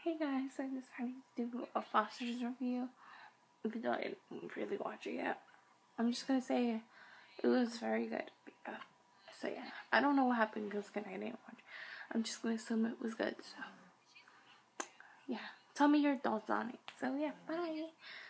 Hey guys, I decided to do a Foster's review, even though I didn't really watch it yet. I'm just gonna say it was very good. So yeah, I don't know what happened because I didn't watch. I'm just gonna assume it was good. So yeah, tell me your thoughts on it. So yeah, bye.